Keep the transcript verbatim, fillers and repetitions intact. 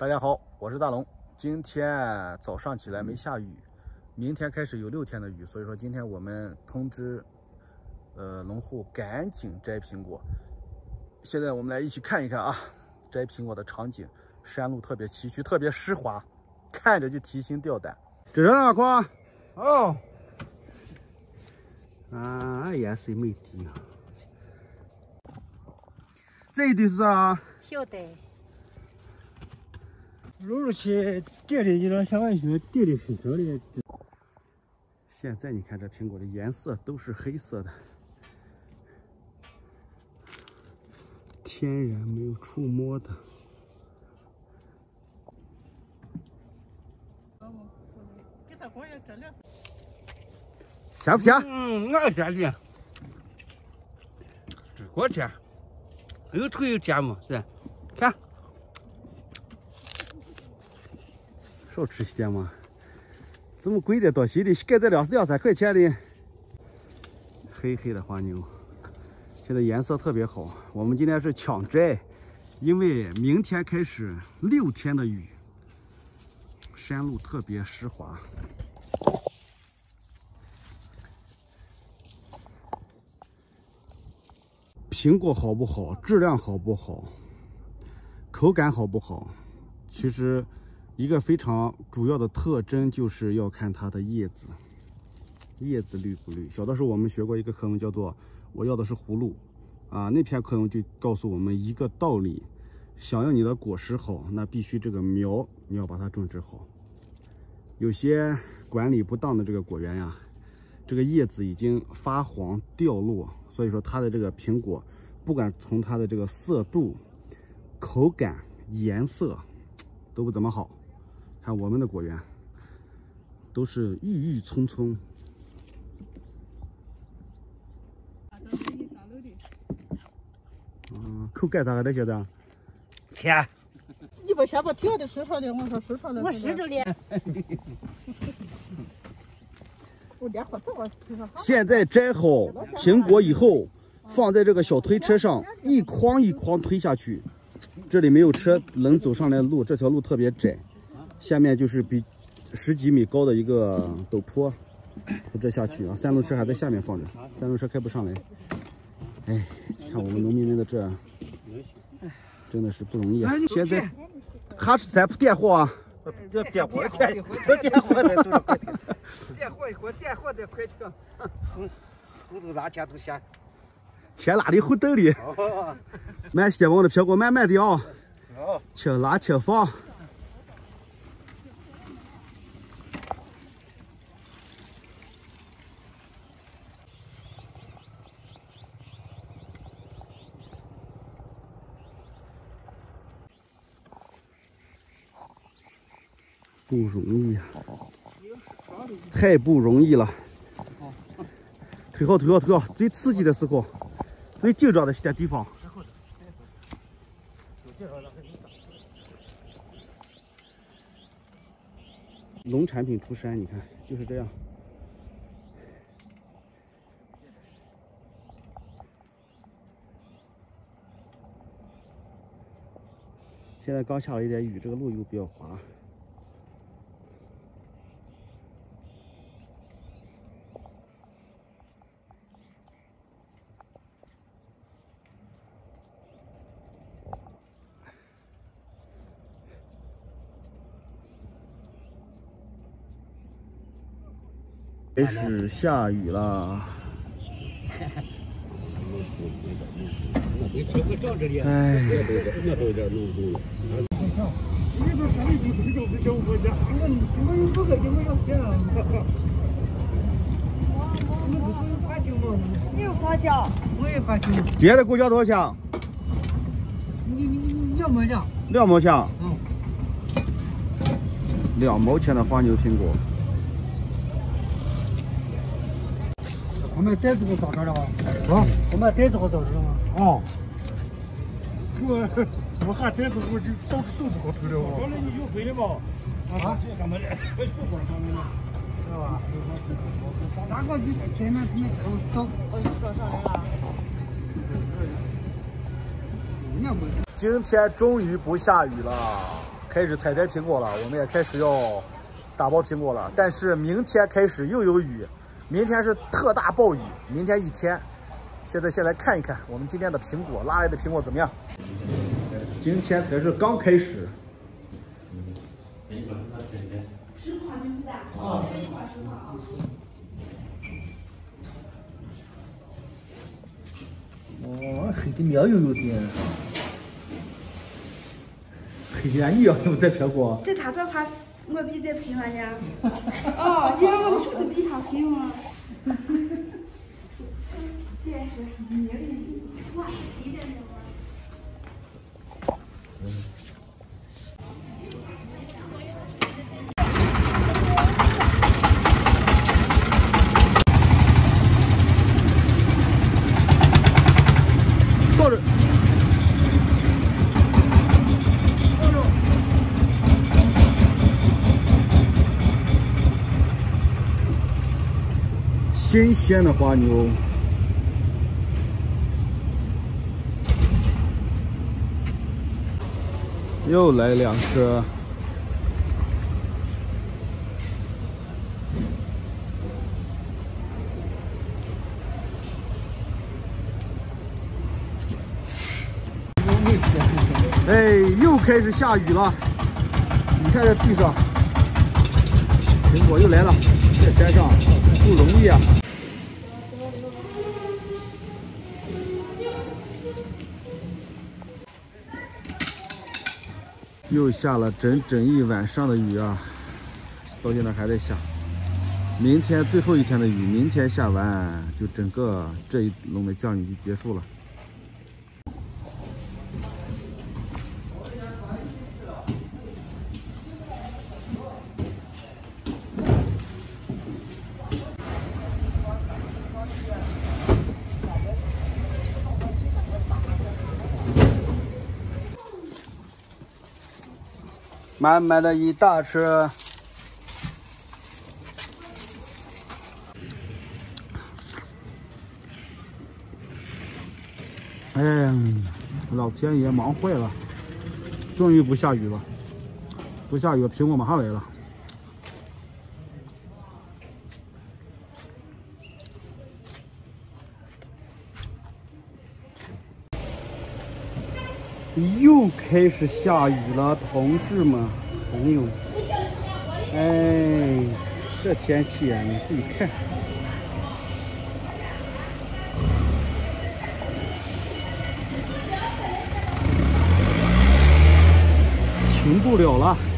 大家好，我是大龙。今天早上起来没下雨，明天开始有六天的雨，所以说今天我们通知呃农户赶紧摘苹果。现在我们来一起看一看啊，摘苹果的场景。山路特别崎岖，特别湿滑，看着就提心吊胆。这是哪块？哦，啊，颜色没地啊。这一堆是啥？ 小的。 录入去店里一张小玩具，店里很少的。 现在你看这苹果的颜色都是黑色的，天然没有触摸的。甜不甜？ 嗯，俺甜的。这锅甜，有头有甜嘛，是吧？看。 少吃些嘛，这么贵的东西的，盖在两两三块钱的，黑黑的黄牛，现在颜色特别好。我们今天是抢摘，因为明天开始六天的雨，山路特别湿滑。苹果好不好，质量好不好，口感好不好，其实。一个非常主要的特征就是要看它的叶子，叶子绿不绿。小的时候我们学过一个课文，叫做“我要的是葫芦”，啊，那篇课文就告诉我们一个道理：想要你的果实好，那必须这个苗你要把它种植好。有些管理不当的这个果园呀，这个叶子已经发黄掉落，所以说它的这个苹果，不管从它的这个色度、口感、颜色都不怎么好。看我们的果园，都是郁郁葱葱。嗯，口感咋个的，小子？ 甜。 你不先把掉的吃上的，我说吃上的。 我吃着了。 我连火这么推上。 现在摘好苹果以后，放在这个小推车上，一筐一筐推下去。这里没有车能走上来的路，这条路特别窄。下面就是比十几米高的一个陡坡，从这下去啊，三轮车还在下面放着，三轮车开不上来。哎，看我们农民们的这，真的是不容易啊！现在还是咱不点货啊？ 这点货点一会儿，点货的就是快点，点货一会儿，点货的快点，后后头拿钱都先， 钱拉里后兜里。慢些往的苹果慢慢的啊，轻拉轻放。不容易啊，太不容易了。推好推好推好，最刺激的时候，最紧张的些地方。农产品出山，你看就是这样。现在刚下了一点雨，这个路又比较滑。开始下雨了，哎， 那都有点弄弄。 你这山里就是就是叫我家，我我有五个斤，我要钱啊！你不是有花椒吗？你有花椒，我也花椒。 今天的果价多少钱？ 你你你两毛钱。 两毛钱。 嗯。 两毛钱的黄牛苹果。 我们袋子给找着了吗？啊，我们袋子给找着了吗？哦。我我喊袋子我就到肚子好头了。找了你有回来吗？啊？干嘛的？快去管他们了，是吧？咋个就天天天找我找上来了？ 今天终于不下雨了， 开始采摘苹果了，我们也开始要打包苹果了。但是明天开始又有雨，明天是特大暴雨，明天一天。现在先来看一看我们今天的苹果拉来的苹果怎么样？今天才是刚开始。十块就是的，啊，十块十块啊。哦，黑的苗又有点。黑的你要不再撇过？ 这他这话我比这平了呢。哦，你让我的手都比他平吗？这是你的哇，一点点吗？ 倒着。 新鲜的花牛，又来两只。哎，又开始下雨了，你看这地上，苹果又来了，这山上不容易啊。又下了整整一晚上的雨啊，到现在还在下。明天最后一天的雨，明天下完就整个这一轮的降雨就结束了。满满的一大车，哎呀，老天爷忙坏了，终于不下雨了，不下雨，苹果马上来了。又开始下雨了，同志们，朋友，哎，这天气啊，你自己看，停不了了。